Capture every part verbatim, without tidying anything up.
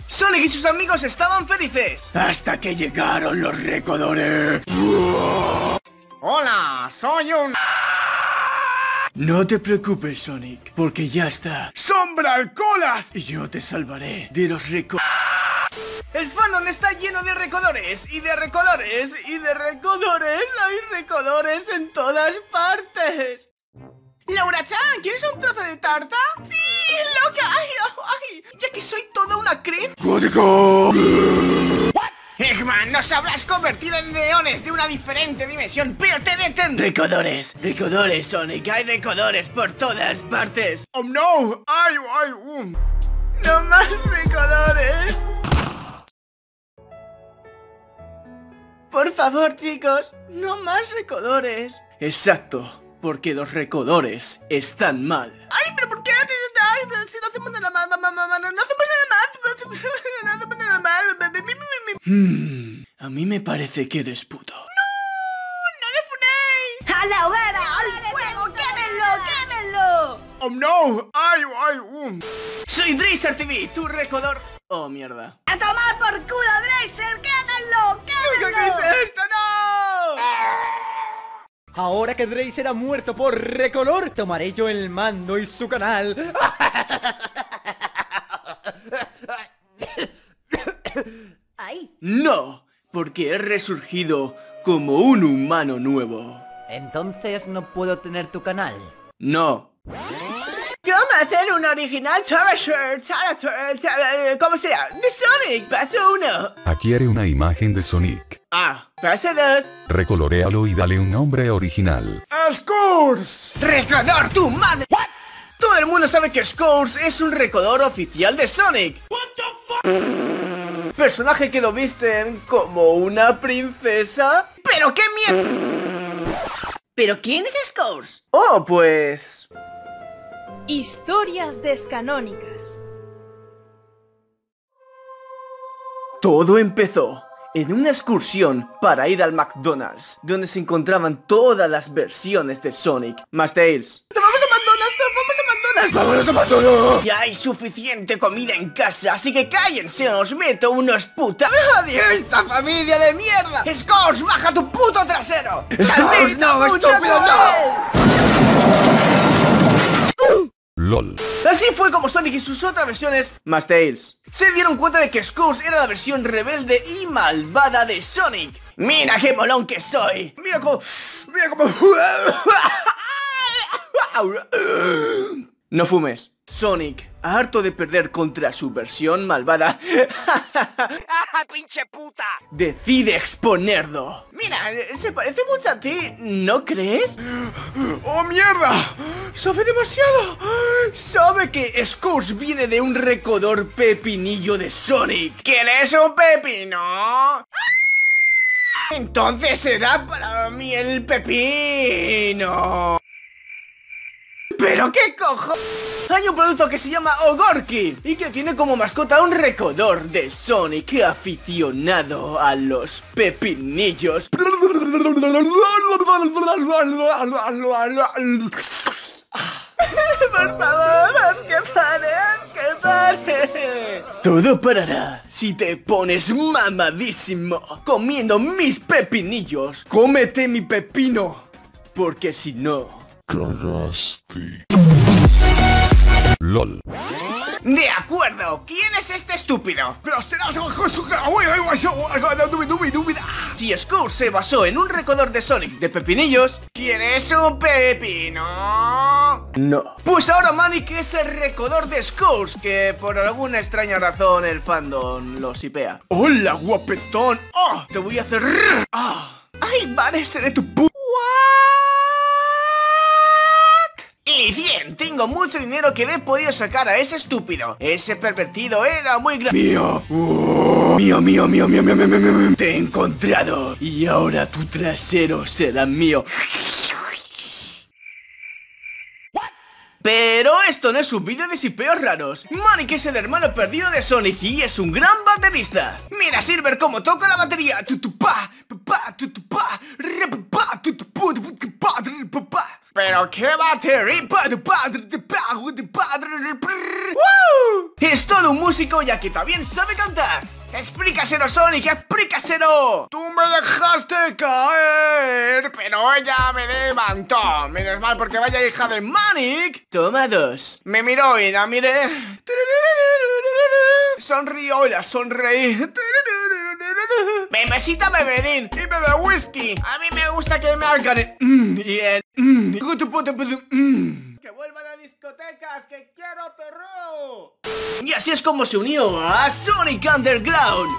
Sonic y sus amigos estaban felices hasta que llegaron los recodores. Hola, soy un... No te preocupes, Sonic, porque ya está Sombra Alcolas y yo te salvaré de los recodores. El fandom está lleno de recodores y de recodores y de recodores. Hay recodores en todas partes. Laura-chan, ¿quieres un trozo de tarta? ¡Sí, loca! ¡Ay, ay! Ya que soy toda una creep. ¡Código! Eggman, nos habrás convertido en leones de una diferente dimensión, pero te detendré. Recodores, recodores, Sonic. Hay recodores por todas partes. ¡Oh, no! ¡Ay, ay, um! ¡No más recodores! Por favor, chicos, no más recodores. Exacto. Porque los recodores están mal. ¡Ay, pero por qué! Si no hacemos nada más, mamá, mamá, no hacemos nada más. No hacemos nada más. Hmm, a mí me parece que eres puto. ¡No! ¡No le funéis! ¡A la hoguera! ¡Al fuego! ¡Quémenlo! ¡Quémenlo! ¡Oh, no! ¡Ay, ay, um! Soy Dracer T V, tu recodor... Oh, mierda. ¡A tomar por culo, Dracer! ¡Quémenlo! ¡Quémenlo! ¿Qué es esto? ¡No! Ahora que Dracer ha muerto por recolor, tomaré yo el mando y su canal. ¡Ay! No, porque he resurgido como un humano nuevo. Entonces no puedo tener tu canal. No. ¿Cómo hacer un original Charizard? ¿Cómo sea? De Sonic, paso uno. Adquiere una imagen de Sonic. Ah, paso dos. Recoloréalo y dale un nombre original. ¡Scores! ¡Recodor tu madre! ¿What? Todo el mundo sabe que Scores es un recodor oficial de Sonic. What the fuck? Personaje que lo visten como una princesa. ¡Pero qué mierda! ¿Pero quién es Scores? Oh, pues... Historias descanónicas. Todo empezó en una excursión para ir al McDonald's, donde se encontraban todas las versiones de Sonic más Tails. ¡Nos vamos a McDonald's! ¡Nos vamos a McDonald's! ¡Vámonos a McDonald's! Ya hay suficiente comida en casa, así que cállense o os meto unos puta... ¡Adiós, esta familia de mierda! ¡Scores, baja tu puto trasero! ¡Scores, no, estúpido, no! LOL. Así fue como Sonic y sus otras versiones, más Tails, se dieron cuenta de que Scores era la versión rebelde y malvada de Sonic. ¡Mira qué molón que soy! ¡Mira cómo... ¡Mira cómo... No fumes. Sonic, harto de perder contra su versión malvada, ¡Ah, pinche puta! decide exponerlo. Mira, se parece mucho a ti, ¿no crees? ¡Oh, mierda! ¡Sabe demasiado! Sabe que Scores viene de un recodor pepinillo de Sonic. ¿Quieres un pepino? Entonces será para mí el pepino. ¿Pero qué cojo? Hay un producto que se llama Ogorki y que tiene como mascota un recodor de Sonic aficionado a los pepinillos. Por favor, haz que pare, haz que pare. Todo parará si te pones mamadísimo comiendo mis pepinillos. Cómete mi pepino, porque si no... Cagaste. LOL. De acuerdo, ¿quién es este estúpido? Pero será Si Scores se basó en un recodor de Sonic de pepinillos, ¿quieres un pepino? no. Pues ahora Manic es el recodor de Scores, que por alguna extraña razón el fandom lo sipea. ¡Hola, guapetón! ¡Oh! Te voy a hacer... ¡Ah! ¡Ay, vale, seré tu pu... Y cien, tengo mucho dinero que le he podido sacar a ese estúpido. Ese pervertido era muy grande. ¡Mío! Oh, ¡Mío, mío, mío, mío, mío, mío, mío, mío! Te he encontrado y ahora tu trasero será mío. Pero esto no es un vídeo de sipeos raros. Manic es el hermano perdido de Sonic y es un gran baterista. Mira Silver cómo toca la batería. Pero qué batería. Es todo un músico ya que también sabe cantar. Explícaselo, Sonic, explícaselo. Tú me dejaste caer, pero ella me levantó. Menos mal porque vaya hija de Manic. Toma dos. Me miró y la miré. Sonrió y la sonreí. Bebecita bebedín y bebe whisky. A mí me gusta que me hagan mm, y el mm, mm. Que vuelvan a discotecas, que quiero perro. Y así es como se unió a Sonic Underground.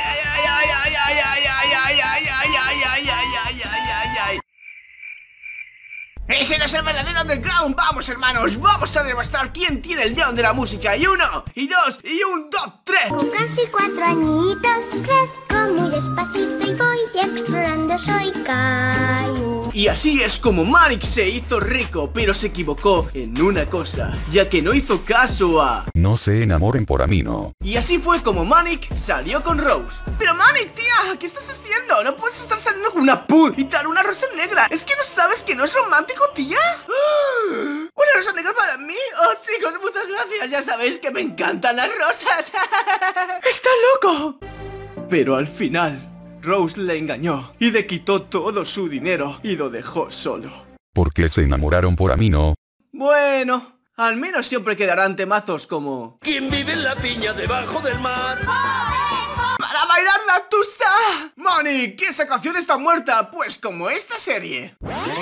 Ese no es el verdadero underground. Vamos, hermanos, vamos a demostrar quién tiene el don de la música. Y uno, y dos, y un, dos, tres. Con casi cuatro añitos crezco muy despacito y voy explorando, soy Caillou. Y así es como Manic se hizo rico, pero se equivocó en una cosa, ya que no hizo caso a... No se enamoren por a mí, no. Y así fue como Manic salió con Rose. Pero Manic, tía, ¿qué estás haciendo? No puedes estar saliendo con una put y dar una rosa negra. ¿Es que no sabes que no es romántico, tía? ¿Una rosa negra para mí? Oh, chicos, muchas gracias. Ya sabéis que me encantan las rosas. ¡Está loco! Pero al final... Rose le engañó y le quitó todo su dinero y lo dejó solo. ¿Por qué se enamoraron por a mí, no? Bueno, al menos siempre quedarán temazos como... ¿Quién vive en la piña debajo del mar? ¡Para bailar la tusa! Moni, que esa canción está muerta, pues como esta serie.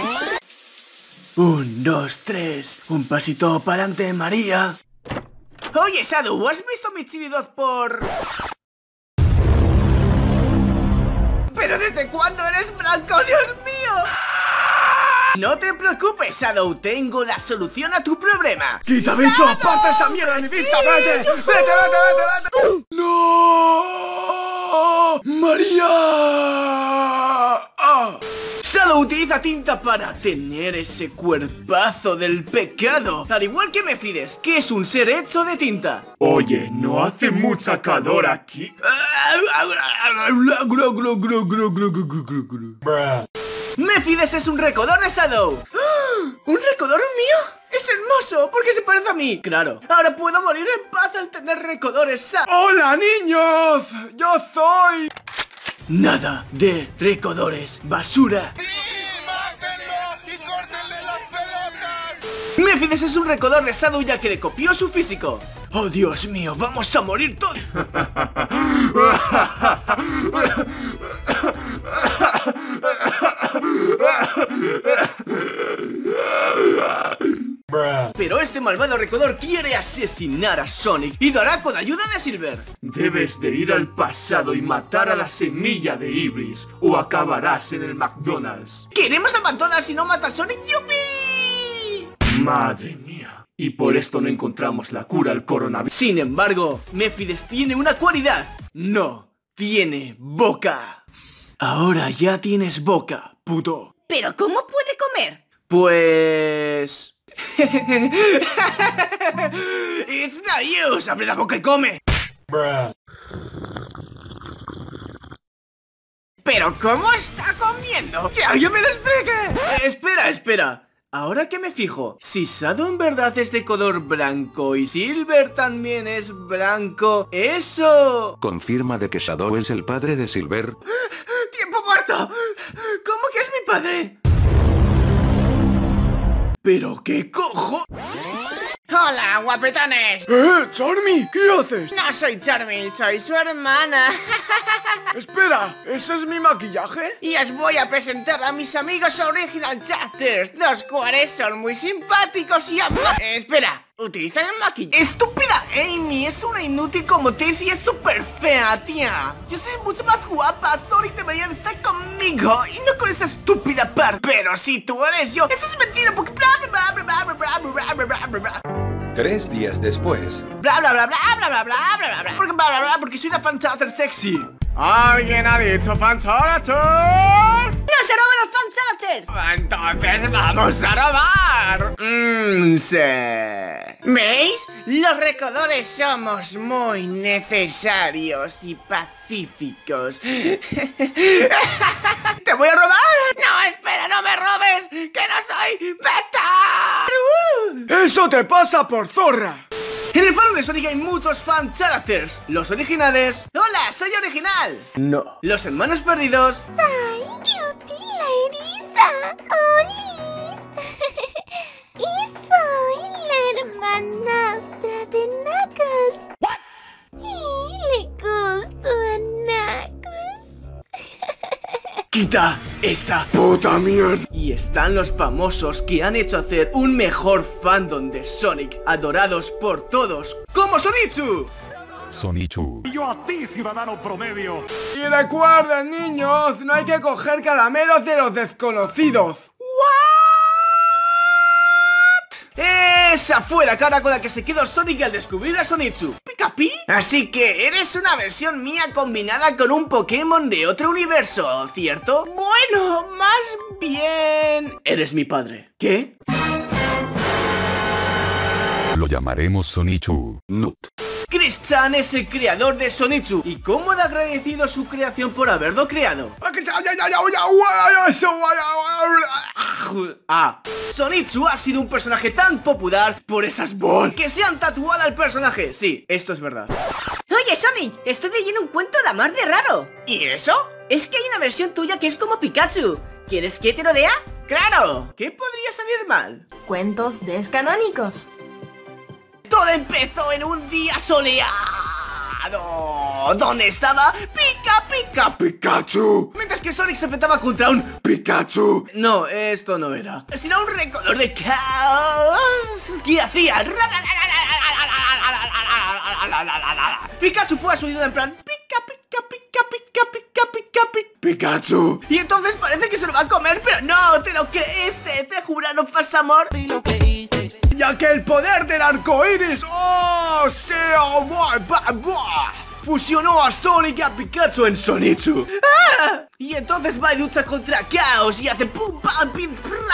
Un, dos, tres, un pasito para adelante, María. Oye, Sadu, ¿has visto mi chilidot por...? ¿Pero desde cuándo eres blanco, Dios mío? No te preocupes, Shadow, tengo la solución a tu problema. ¡Quítame eso! ¡Aparta esa mierda de mi vista! ¡Vete! ¡Vete, vete, vete, vete! ¡No! ¡María! ¡Ah! Shadow utiliza tinta para tener ese cuerpazo del pecado. Al igual que Mephides, que es un ser hecho de tinta. Oye, ¿no hace mucha calor aquí? Mephides es un recodor de Shadow. ¿Un recodor mío? ¡Es hermoso! ¿Por qué se parece a mí? Claro. Ahora puedo morir en paz al tener recodores Shadow. ¡Hola, niños! ¡Yo soy... Nada de recodores, basura. ¡Sí! ¡Mátenlo! ¡Y córtenle las pelotas! Mephides es un recodor de Shadow ya que le copió su físico. ¡Oh, Dios mío! ¡Vamos a morir todos! Pero este malvado recodor quiere asesinar a Sonic y lo hará con ayuda de Silver. Debes de ir al pasado y matar a la semilla de Ibris o acabarás en el McDonald's. ¡Queremos a McDonald's y no mata a Sonic! ¡Yupi! Madre mía. Y por esto no encontramos la cura al coronavirus. Sin embargo, Mephides tiene una cualidad. No tiene boca. Ahora ya tienes boca, puto. ¿Pero cómo puede comer? Pues... It's no use. Abre la boca y come. ¿Pero cómo está comiendo? ¡Que alguien me lo explique! Eh, espera, espera. Ahora que me fijo, si Shadow en verdad es de color blanco y Silver también es blanco, eso... Confirma de que Shadow es el padre de Silver. ¡Tiempo muerto! ¿Cómo que es mi padre? ¿Pero qué cojo? ¡Hola, guapetones! ¡Eh, Charmy! ¿Qué haces? No soy Charmy, soy su hermana. Espera, ¿ese es mi maquillaje? Y os voy a presentar a mis amigos Original Chapters, los cuales son muy simpáticos y ama... Eh, espera, ¿utilizan el maquillaje? ¡Estúpida! Amy es una inútil como Tess y es súper fea, tía. Yo soy mucho más guapa, Sonic debería de estar conmigo y no con esa estúpida par. Pero si tú eres yo, eso es mentira porque... Tres días después. Bla bla bla bla bla bla bla bla bla porque bla bla bla porque soy una fantastic sexy. ¿Alguien ha dicho fantastic? No se roban los fan characters! Entonces vamos a robar. Mmm, sí. ¿Veis? Los recodores somos muy necesarios y pacíficos. ¿Te voy a robar? No, espera, no me robes, que no soy beta. ¡Eso te pasa por zorra! En el faro de Sonic hay muchos fan characters. Los originales. ¡Hola, soy original! No. Los hermanos perdidos. ¡Soy Cutie la eriza! ¡Olis! Y soy la hermanastra de Knuckles. Y le gusto a Knuckles. ¡Quita esta puta mierda! Y están los famosos que han hecho hacer un mejor fandom de Sonic, adorados por todos, como Sonichu. Sonichu. Y yo a ti, ciudadano promedio. Y recuerden, niños, no hay que coger caramelos de los desconocidos. Esa fue la cara con la que se quedó Sonic al descubrir a Sonichu. ¿Picapi? Así que eres una versión mía combinada con un Pokémon de otro universo, ¿cierto? Bueno, más bien... Eres mi padre. ¿Qué? Lo llamaremos Sonichu. Nut. Chris Chan es el creador de Sonichu. ¿Y cómo de agradecido su creación por haberlo creado? Ah, Sonichu ha sido un personaje tan popular por esas bolas que se han tatuado al personaje. Sí, esto es verdad. Oye, Sonic, estoy leyendo un cuento de amor de raro. ¿Y eso? Es que hay una versión tuya que es como Pikachu. ¿Quieres que te lo lea? ¡Claro! ¿Qué podría salir mal? Cuentos descanónicos. Todo empezó en un día soleado, donde estaba Pika Pika Pikachu, mientras que Sonic se enfrentaba contra un Pikachu. No, esto no era, sino un recodor de caos que hacía... Pikachu fue a su ayuda en plan Pika Pika Pika Pika Pika Pika Pika Pikachu. Y entonces parece que se lo va a comer, pero no, te lo creíste, te juraron faz amor. Ya que el poder del arco iris, ¡oh! sea, buah, buah, buah, fusionó a Sonic y a Pikachu en Sonichu. ¡Ah! Y entonces va y lucha contra Chaos y hace pum pam pim.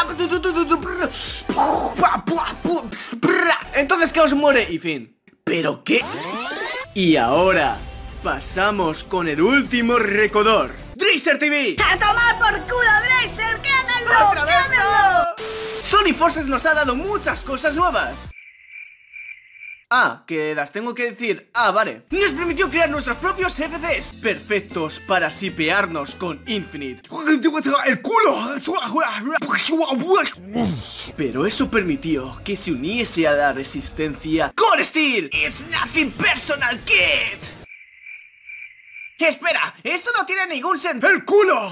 Entonces Chaos muere y fin. ¿Pero qué? Y ahora pasamos con el último recodor, Dracer T V. ¡A tomar por culo, Dracer! ¡Quémelo! ¡Otra vez no! Sonic Forces nos ha dado muchas cosas nuevas. Ah, que las tengo que decir. Ah, vale. Nos permitió crear nuestros propios F Cs perfectos para sipearnos con Infinite. ¡El culo! Pero eso permitió que se uniese a la resistencia Core Steel. It's nothing personal, kid. Espera, eso no tiene ningún sentido. ¡El culo!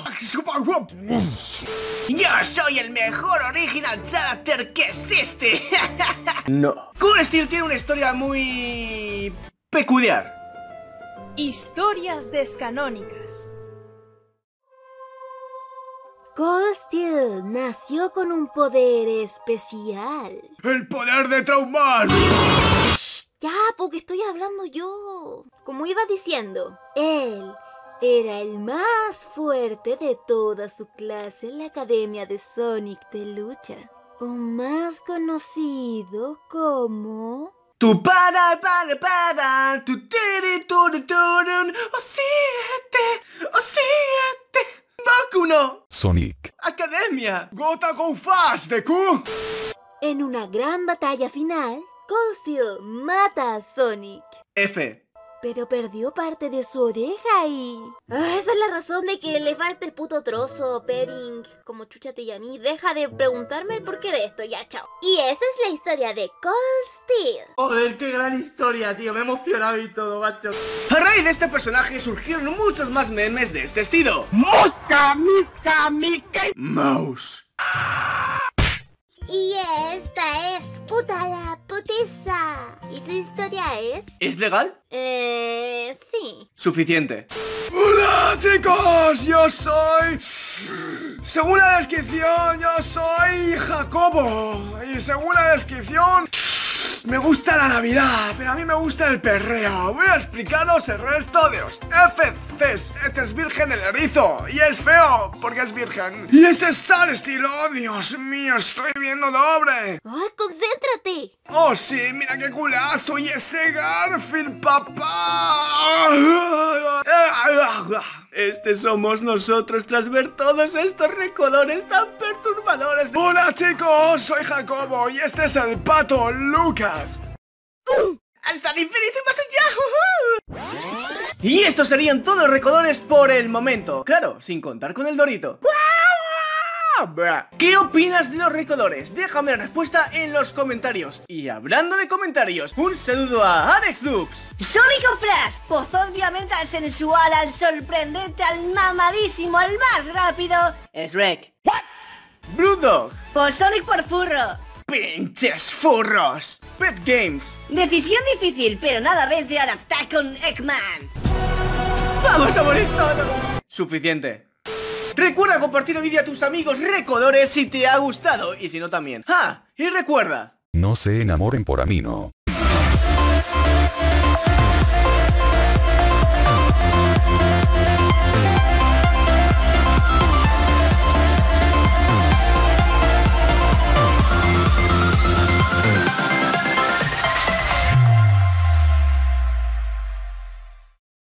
Yo soy el mejor original character que existe. No. Core Steel tiene una historia muy... peculiar. Historias descanónicas. Core Steel nació con un poder especial. ¡El poder de traumar! Ya, porque estoy hablando yo. Como iba diciendo, él era el más fuerte de toda su clase en la Academia de Sonic de Lucha, o más conocido como... Tu para para para tu tiri turu turun o siete o siete Bakuno Sonic Academia Gota go fast, Deku. En una gran batalla final, Core Steel mata a Sonic. F. Pero perdió parte de su oreja y... Ah, esa es la razón de que le falta el puto trozo, Peving. Como chucha te llamé, deja de preguntarme el porqué de esto, ya, chao. Y esa es la historia de Core Steel. Joder, qué gran historia, tío, me he emocionado y todo, macho. A raíz de este personaje surgieron muchos más memes de este estilo. ¡Mosca, misca, mickey! Mouse. Y esta es puta la putiza. ¿Y su historia es? ¿Es legal? Eh... sí. Suficiente. ¡Hola, chicos! Yo soy... Según la descripción, yo soy Jacobo. Y según la descripción... Me gusta la Navidad, pero a mí me gusta el perreo. Voy a explicaros el resto de los F Cs. Este es virgen el erizo y es feo porque es virgen. Y este es Star Steel. Oh, Dios mío, estoy viendo doble. ¡Ay, concéntrate! Oh, sí, mira qué culazo. Y ese Garfield, papá. Este somos nosotros tras ver todos estos recolores tan perturbadores. Hola chicos, soy Jacobo y este es el pato Lucas. Uh, ¡Hasta el infinito y más allá! Y estos serían todos los recolores por el momento. Claro, sin contar con el Dorito. ¿Qué opinas de los recolores? Déjame la respuesta en los comentarios. Y hablando de comentarios, un saludo a Alex Dux. Sonic o Flash, pues obviamente al sensual, al sorprendente, al mamadísimo, al más rápido, es Rek. Brewdog. Pues Sonic por furro. ¡Pinches furros! Pet Games. Decisión difícil, pero nada vence al Attack on Eggman. ¡Vamos a morir todos! Suficiente. Recuerda compartir el vídeo a tus amigos recolores si te ha gustado y si no también. ¡Ah! Y recuerda, No se enamoren por a mí no.